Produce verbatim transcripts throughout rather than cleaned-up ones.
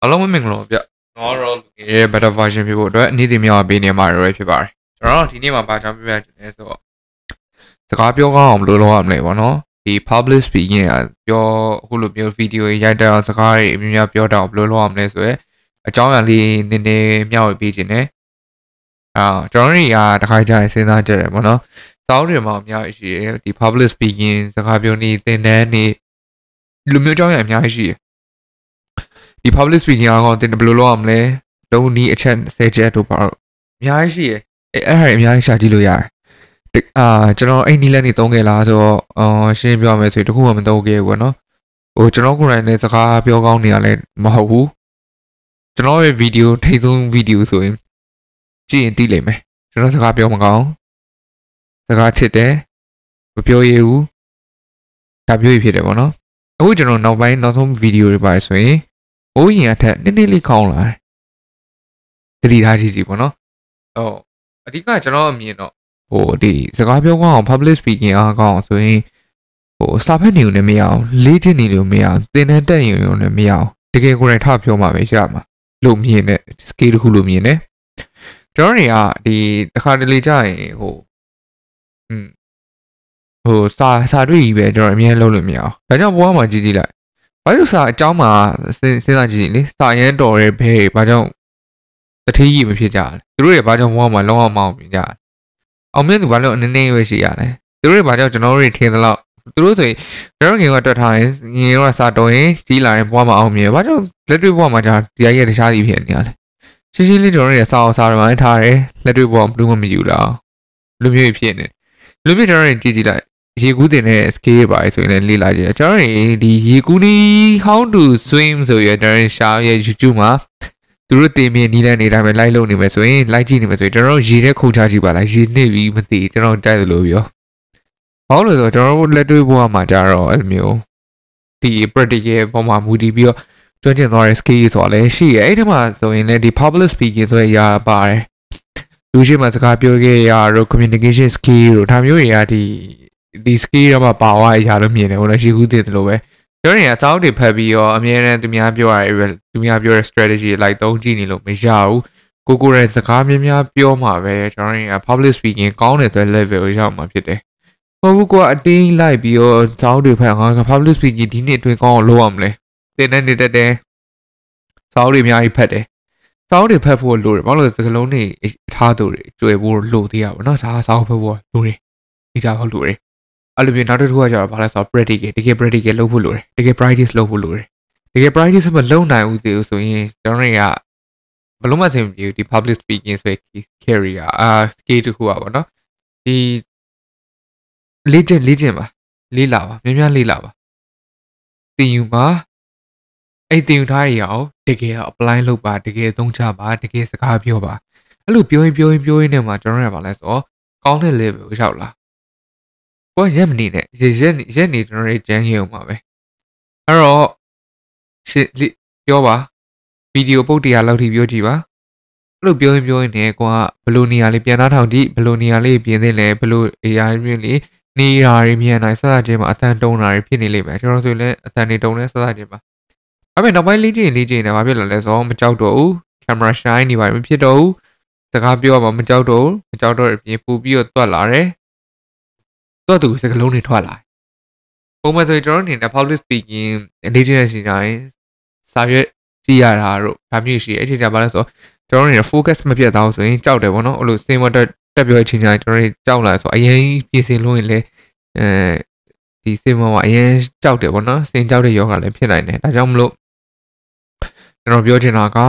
အားလုံးမင်္ဂလာပါဗျ။ကျွန်တော်တို့ရဲ့ better version ဖြစ်ဖို့အတွက်နေ့စဉ်များပေးနေမှာရဖြစ်ပါတယ်။ကျွန်တော်တို့ဒီနေ့မှာဘာကြောင့်ပြပြချင်လဲဆိုတော့စကားပြောကောင်းအောင်ဘယ်လိုလုပ်ရမလဲပေါ့နော်။ဒီ public speaking ကပြောအခုလိုမျိုး video ရိုက်တဲ့အောင်စကားတွေအများများပြောတော့ဘယ်လိုလုပ်ရမလဲဆိုတော့အကြောင်းအရာလေးနည်းနည်းမျှဝေပေးခြင်းနဲ့အာကျွန်တော်တို့ကတခါကြာစဉ်းစားကြတယ်ပေါ့နော်။စောင်းတွေမှာအများကြီးရှိတယ်ဒီ public speaking စကားပြောနေသင်တန်းနေလူမျိုးအကြောင်းအရာအများကြီးရှိတယ်ဒီ public speaking အကောင်တင်ဘယ်လိုလုပ်ရမလဲလုံးနီးအချက်ဆယ်ချက်တို့ပါတော့အများကြီးရှိရယ်အဲ့အဲ့အများကြီးရှာကြည့်လို့ရတယ်အာကျွန်တော်အဲ့နီးလက်နေသုံးခဲ့လားဆိုတော့အော်ရှင်းပြောမယ်ဆိုရင်တခုမှမသုံးခဲ့ဘူးပေါ့နော်ဟိုကျွန်တော်ကိုယ်တိုင်လည်းစကားပြောကောင်းနေရလဲမဟုတ်ဘူးကျွန်တော်ရဲ့ video ထိတ်ဆုံး video ဆိုရင်ကြည့်ရင်သိလိမ့်မယ်ကျွန်တော်စကားပြောမကောင်းစကားချစ်တယ်မပြောရဘူးဒါပြောရဖြစ်တယ်ပေါ့နော်အခုကျွန်တော်နောက်ပိုင်းနောက်ဆုံး video တွေပါဆိုရင်အိုးရင်အထက်နည်းနည်းလေးကောင်းလာတယ်။တတိထားကြည့်ကြည့်ပေါ့နော်။ဟုတ်အဓိကကျွန်တော်အမြင်တော့ဟိုဒီစကားပြောကောင်းအောင် public speaking အားကောင်းဆိုရင်ဟိုစာဖတ်နေုံနဲ့မရအောင်လေ့ကျင့်နေလို့မရအောင်သင်တန်းတက်ရင်ရုံနဲ့မရအောင်တကယ်ကိုယ်တိုင်ထပြောမှာပဲရမှာလို့မြင်တဲ့ skill တစ်ခုလို့မြင်တယ်။ကျွန်တော်တွေကဒီတစ်ခါတလေကြာရင်ဟိုอืมဟိုစာစာတွေ့ကြီးပဲကျွန်တော်အမြင်လုံးလို့မရအောင်။ဒါကြောင့်ဘဝမှာကြည့်ကြည့်လိုက်ဘာလို့စာအကြောင်းမှာစဉ်းစားကြည့်လေစာရန်တော်ရဲ့ဘဲဘာကြောင့်တထေးကြီးမဖြစ်ကြလဲသူတို့တွေဘာကြောင့်ဘဝမှာလုံးဝမအောင်မြင်ကြလဲအောင်မြင်သူဘာလို့အနေနဲ့ပဲရှိရလဲသူတို့တွေဘာကြောင့်ကျွန်တော်တို့တွေထင်သလောက်သူတို့ဆိုရင်ကျွန်တော်ငယ်ကတွက်ထားရင်ငယ်ကစာတော်ရင်ကြီးလာရင်ဘဝမှာအောင်မြင်ဘာကြောင့်လက်တွေ့ဘဝမှာကြာတရားရဲ့တခြားစီဖြစ်နေရလဲရှင်းရှင်းလေးကျွန်တော်တို့တွေစာအောင်စာတွေမှာထားတယ်လက်တွေ့ဘဝဘလို့မမယူလားလူမျိုးဖြစ်နေလူမျိုးကျွန်တော်တွေကြည့်ကြည့်လိုက်ရေကူးတင်တဲ့ scale ပါဆိုရင်လည်းလေ့လာကြည့်ကျွန်တော်တို့ဒီရေကူးနီး how to swim ဆိုရတဲ့ ရှာရဲ့ YouTube မှာသူတို့တင်ပြနီးတဲ့နေတိုင်းပဲ live လုပ်နေမယ်ဆိုရင် live ကြည့်နေမယ်ဆိုရင်ကျွန်တော်တို့ရေထဲခုန်ချကြည့်ပါလားရေနစ်ပြီးမသိကျွန်တော်တိုက်သလိုပြောဘာလို့လဲဆိုတော့ကျွန်တော်တို့လက်တွေ့ဘဝမှာကြတော့အဲ့လိုမျိုးဒီ practical ပေါ်မှာမူတည်ပြီးတော့ကျွမ်းကျင်သွားတဲ့ skill ဆိုတာလည်းရှိရဲ့အဲ့ဒီမှာဆိုရင်လည်းဒီ public speaking ဆိုရရပါတယ်လူရှိမှစကားပြောခဲ့ရတော့ communication skill တို့ဒါမျိုးတွေကဒီဒီ skill တော့မှပါဝါအရာလို့မြင်တယ်ဟိုလည်းရှိကူးတယ်လို့ပဲကျွန်တော်တွေကစောင်းတွေဖတ်ပြီးတော့အမြဲတမ်းသူများပြောရတဲ့သူများပြောတဲ့ strategy လိုက်သုံးကြည့်နေလို့မရဘူးကိုကိုရဲ့စကားများများပြောမှာပဲကျွန်တော်တွေက public speaking ကောင်းတယ်ဆိုတဲ့ level ကိုရောက်မှာဖြစ်တယ်ဟိုဘူးကအတင်းလိုက်ပြီးတော့စောင်းတွေဖတ်ငါ public speaking ဒီနေ့အတွင်းကောင်းအောင်လုပ်ရမလဲသင်တန်းနေတတ်တယ်စောင်းတွေအများကြီးဖတ်တယ်စောင်းတွေဖတ်ဖို့လိုတယ်ဘာလို့လဲစကားလုံးတွေထားသူတွေကျွေဖို့လိုသေးရပါတော့ဒါစောင်းဖတ်ဖို့လိုတယ်ဒီကြဖို့လိုတယ်အဲ့လိုမျိုးနောက်တစ်ခုကကျတော့ဘာလဲဆိုတော့ practical တကယ် practical လုပ်ဖို့လိုတယ်တကယ် practice လုပ်ဖို့လိုတယ်တကယ် practice မလုပ်နိုင်ဘူးသေးဘူးဆိုရင်ကျွန်တော်တွေကဘလို့မှဆင်မပြေဘူးဒီ public speaking ဆိုတဲ့ career အာ skill တစ်ခုอ่ะဗောနော်ဒီလေ့ကျင့်လေ့ကျင့်ပါလေးလာပါများများလေးလာပါသင်ယူပါအဲ့သင်ယူထားရအောင်တကယ် apply လုပ်ပါတကယ်သုံးချပါတကယ်စကားပြောပါအဲ့လိုပြောရင်ပြောရင်ပြောရင်နဲ့မှာကျွန်တော်တွေကဘာလဲဆိုတော့ကောင်းတဲ့ level ကိုရောက်လာကိုရက်မနေနဲ့ရက်ရက်နေကျွန်တော်တို့ကျန်းရုံပါပဲအဲ့တော့ရှစ်ပြောပါဗီဒီယိုပုတ်တရားလောက်ထိပြောကြည့်ပါအဲ့လိုပြောရင်ပြောရင်လည်းကိုကဘလိုနေရာလေးပြန်နှားထောင်ကြည့်ဘလိုနေရာလေးပြင်သင့်လဲဘလိုအရာမျိုးလေးနေရာတွေမြန်နိုင်စသချင်းမှာအသံတုံးတာတွေဖြစ်နေလိမ့်မယ်ကျွန်တော်ဆိုရင်လည်းအသံတွေတုံးနေစသချင်းမှာအဲ့မဲ့နောက်ပိုင်းလေးချင်းလေးချင်းနေဘာဖြစ်လာလဲဆိုတော့မကြောက်တော့ဘူးကင်မရာရှိုင်းနေပါမဖြစ်တော့ဘူးစကားပြောမှမကြောက်တော့ဘူးမကြောက်တော့ပြင်ပူပြီးတော့တွက်လာတယ်တော့သူစကလုံးတွေထွက်လာပုံမှန်ဆိုရင်ကျွန်တော်အနေနဲ့ public speaking အနေနဲ့စီတိုင်းစာရွက်ကြည့်ရတာတို့ဒါမျိုးရှိအဲ့ဒီကြပါလဲဆိုကျွန်တော်အနေနဲ့ focus မပြတ်သားဆိုရင်ကြောက်တယ်ပေါ့နော်အဲ့လိုစင်မတက်တက်ပြောအချိန်တိုင်းကျွန်တော်ကြောက်လာဆိုအရင်ပြင်ဆင်လို့ရင်လည်းအဲဒီစင်မကအရင်ကြောက်တယ်ပေါ့နော်စင်ကြောက်တဲ့ယောဂလည်းဖြစ်နိုင်တယ်ဒါကြောင့်မလို့ကျွန်တော်ပြောချင်တာက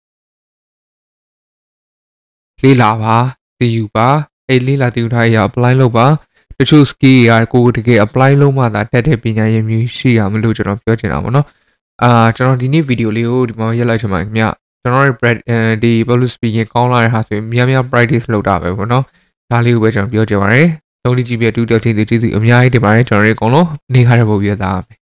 လေးလာပါသိယူပါအဲ့လေးလာသိယူထားရ apply လုပ်ပါတချို့ skill ရကိုတကယ် apply လုပ်မှသာတက်တဲ့ပညာရည်မျိုးရှိရမလို့ကျွန်တော်ပြောချင်တာပေါ့နော်အာကျွန်တော်ဒီနေ့ဗီဒီယိုလေးကိုဒီမှာရက်လိုက်ချင်ပါခင်ဗျကျွန်တော်ရဲ့ဒီ public speaking ကောင်းလာတဲ့ဟာဆိုရင်များများ practice လုပ်တာပဲပေါ့နော်ဒါလေးကိုပဲကျွန်တော်ပြောချင်ပါတယ်သုံးလေးကြည့်ပြတူတက်ထင်းသေးသေးအများကြီးတင်ပါတယ်ကျွန်တော်တို့အကုန်လုံးနေခါတဲ့ပုံပြသားမယ်